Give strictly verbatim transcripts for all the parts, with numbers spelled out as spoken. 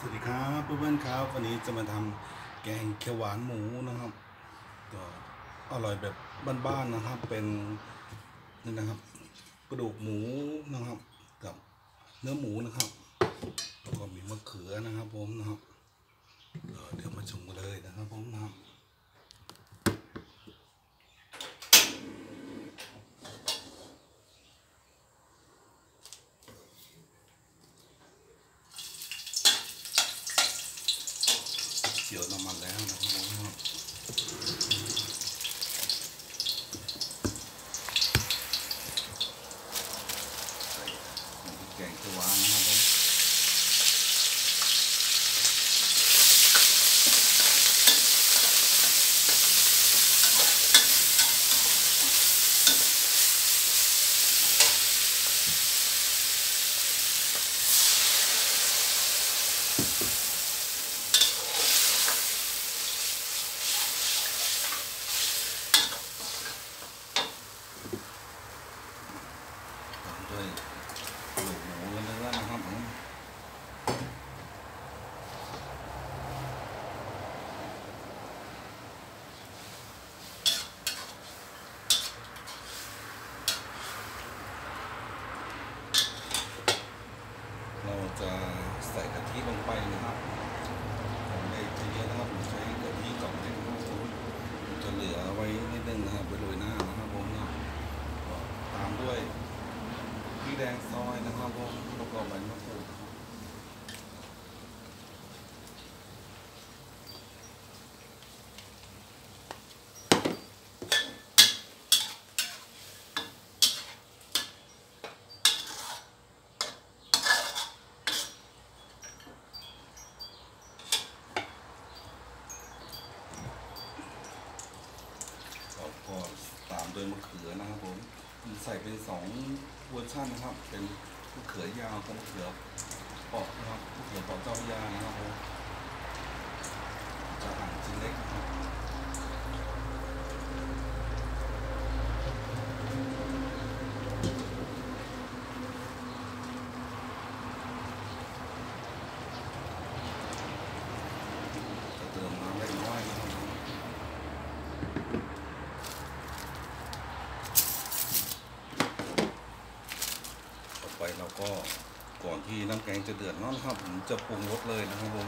วัสดีครับเพื่อนๆครับวันนี้จะมาทำแกงเขียวหวานหมูนะครับก็อร่อยแบบบ้านๆนะครับเป็นนี่นะครับกระดูกหมูนะครับกับเนื้อหมูนะครับแล้วก็มีมะเขือนะครับผมนะครับเดี๋ยวมาชมกันเลยนะครับผมนะครับเกี่ยวน้ำมันแล้วนะครับผมนะครับใส่แกงเขียวหวานนะครับผมด้วยกระดูกหมูเนื้อนะครับผมเราจะใส่กะทิลงไปนะครับผมได้ทีเดียวนะครับผมใช้กะทิกล่องเล็กนะครับผมจะเหลือไว้นิดนึงนะครับไว้โรยหน้านะครับผมนะตามด้วยพริกแดงซอยนะครับผมแล้วก็ใบมะกรูดแล้วก็ตามด้วยมะเขือนะครับผมใส่เป็นสองเวอร์ชันนะครับเป็นมะเขือยาวกับมะเขือเปราะนะครับมะเขือเปราะเจ้าพระยานะครับผมจะหั่นชิ้นเล็กนะครับจะเติมน้ำเล็กน้อยนะครับต่อไปเราก็ก่อนที่น้ำแกงจะเดือดนะครับผมจะปรุงรสเลยนะครับผม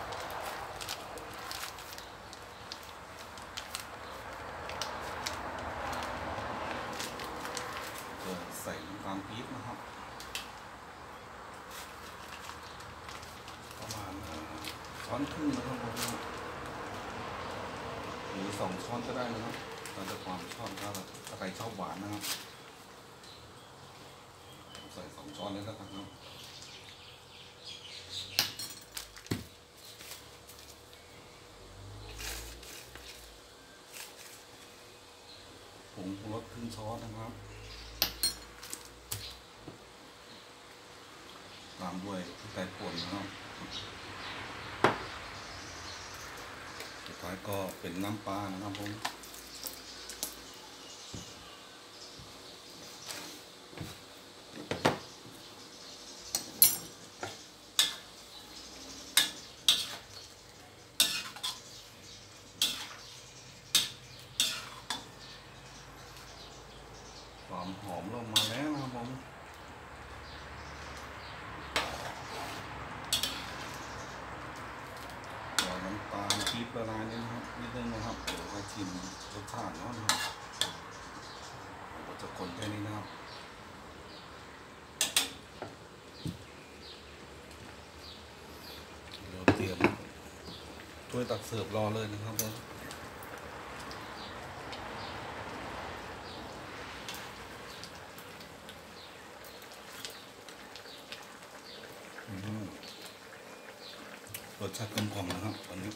ใส่น้ำตาลปี๊บนะครับประมาณช้อนครึ่งนะครับผมหรือสองช้อนก็ได้นะครับเราจะความชอบถ้าถ้าใครชอบหวานนะครับใส่สองช้อนเลยแล้วกันครับผงรสครึ่งช้อนนะครับตามด้วยพริกไทยป่นนะครับสุดท้ายก็เป็นน้ำปลานะครับผมความหอมลงมาแล้วนะครับผมน้ำตาลปี๊บละลายนิดนะครับนิดนึงนะครับเดี๋ยวมาชิมรสชาติเนาะนะครับเราจะคนแค่นี้นะครับเราเตรียมถ้วยตักเสิร์ฟรอเลยนะครับผมรสชาติกลมกล่อมนะครับตอนนี้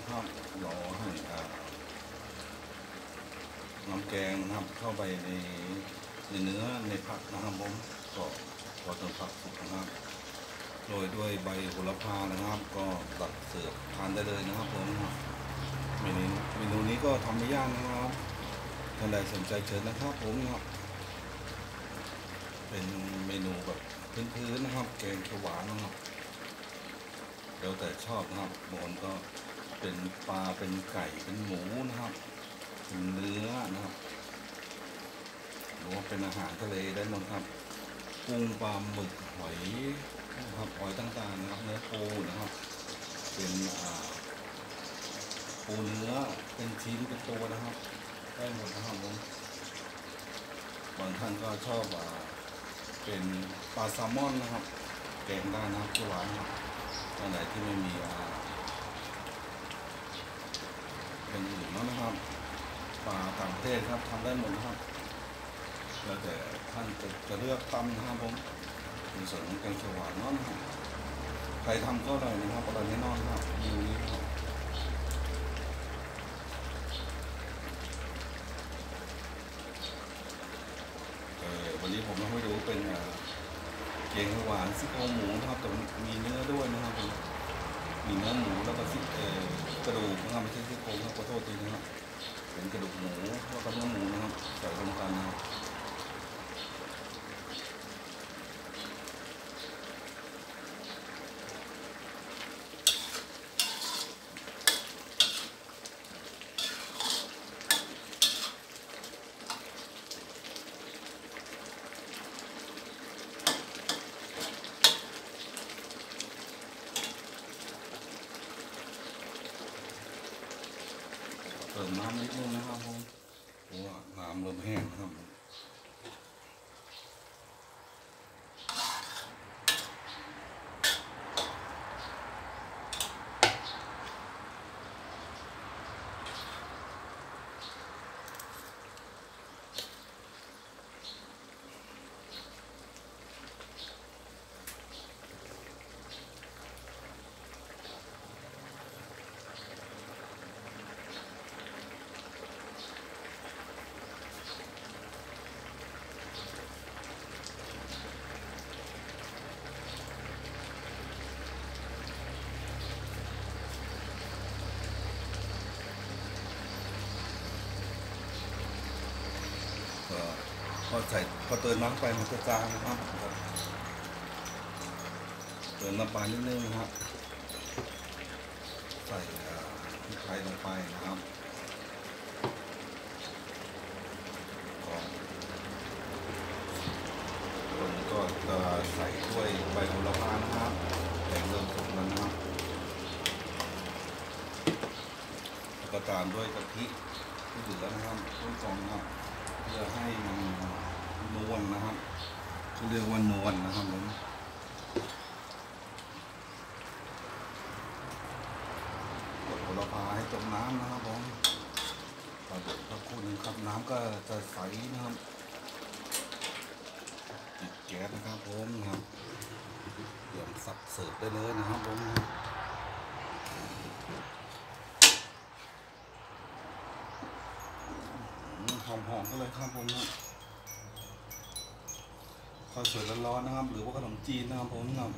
นะครับรอให้อ่าน้ำแกงนะครับเข้าไปในในเนื้อในผักนะครับผมก็พอจนผักสุกนะครับโรยด้วยใบโหระพานะครับก็ตักเสิร์ฟทานได้เลยนะครับผมเมนูเมนูนี้ก็ทำไม่ยากนะครับท่านใดสนใจเชิญนะครับผมครับเป็นเมนูแบบพื้นๆนะครับแกงเขียวหวานนะครับแล้วแต่ชอบนะครับบางคนก็เป็นปลาเป็นไก่เป็นหมูนะครับเป็นเนื้อนะครับหรือว่าเป็นอาหารทะเลได้หมดครับกุ้งปลาหมึกหอยนะครับหอยต่างๆนะครับเนื้อปูนะครับเป็นอ่าปูเนื้อเป็นชิ้นเป็นตัวนะครับได้หมดนะครับผมบางท่านก็ชอบอ่าเป็นปลาแซลมอนนะครับแกงได้นะครับเขียวหวานครับท่านไหนที่ไม่มีอ่าเป็นอื่นนะครับปลาต่างประเทศครับทำได้หมดนะครับแล้วแต่ท่านจะจะเลือกตำนะครับผมในส่วนของแกงเขียวหวานนั่นครับใครทำก็อร่อยนะครับอร่อยแน่นอนครับเมนูนี้ครับเออวันนี้ผมจะให้ดูเป็นแกงเขียวหวานซี่โครงหมูนะครับแต่มีเนื้อด้วยนะครับผมมีเนื้อหมูแล้วก็ซี่เออกระดูกนะครับไม่ใช่ซี่โครงครับขอโทษทีนะครับเป็นกระดูกหมูแล้วก็เนื้อหมูนะครับใส่รวมกันนะครับเติมน้ำนิดนึงนะครับผมเพราะว่าน้ำเริ่มแห้งนะครับก็พอใส่พอเติมน้ำไปมันจะจางนะครับเติมน้ำปลานิดนึงนะครับใส่พริกไทยลงไปนะครับผมก็จะใส่ด้วยใบโหระพานะครับแกงเริ่มสุกแล้วนะครับแล้วก็ตามด้วยกะทิที่เหลือนะครับต้นฟองนะครับเพื่อให้มันนวลนะครับเขาเรียกว่านวลนะครับผมกดโหระพาให้จมน้ำนะครับผมพอเดือดสักครู่นึงครับน้ำก็จะใสนะครับปิดแก๊สนะครับผมครับเตรียมสับเสิร์ฟได้เลยนะครับผมหอมๆก็เลยครับผมข้าวสวยร้อนๆนะครับหรือว่าขนมจีนนะครับผมครับ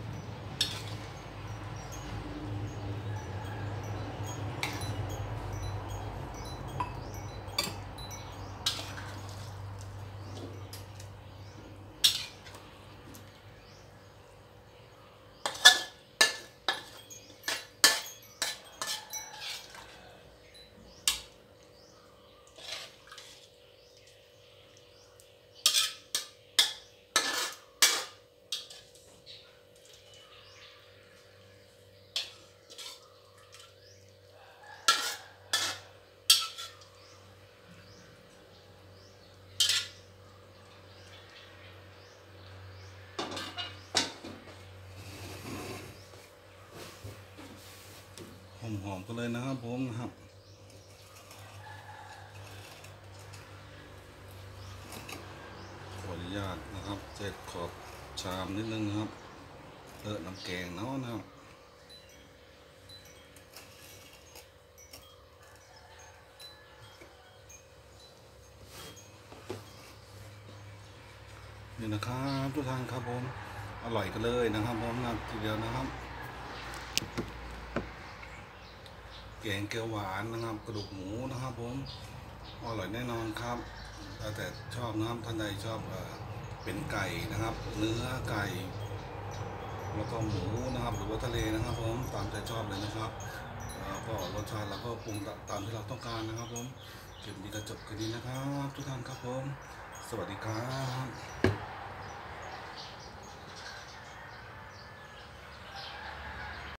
หอมๆกันเลยนะครับผมนะครับขออนุญาตนะครับเจ็ดขอบชามนิดนึงนะครับเลอะน้ำแกงเนาะนะครับนี่นะครับทุกท่านครับผมอร่อยกันเลยนะครับผมนะทีเดียวนะครับแกงเขียวหวานนะครับกระดูกหมูนะครับผมอร่อยแน่นอนครับแต่ชอบนะครับท่านใดชอบเอ่อเป็นไก่นะครับเนื้อไก่แล้วก็หมูนะครับหรือว่าทะเลนะครับผมตามใจชอบเลยนะครับแล้วก็รสชาติเราก็ปรุงตามที่เราต้องการนะครับผมคลิปนี้ก็จบกันนี้นะครับทุกท่านครับผมสวัสดีครับ